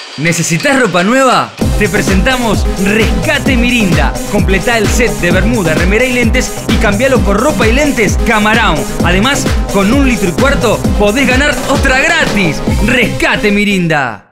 ¿Necesitas ropa nueva? Te presentamos Rescate Mirinda. Completá el set de bermuda, remera y lentes y cambialo por ropa y lentes Camarón. Además, con 1,25 litros podés ganar otra gratis. Rescate Mirinda.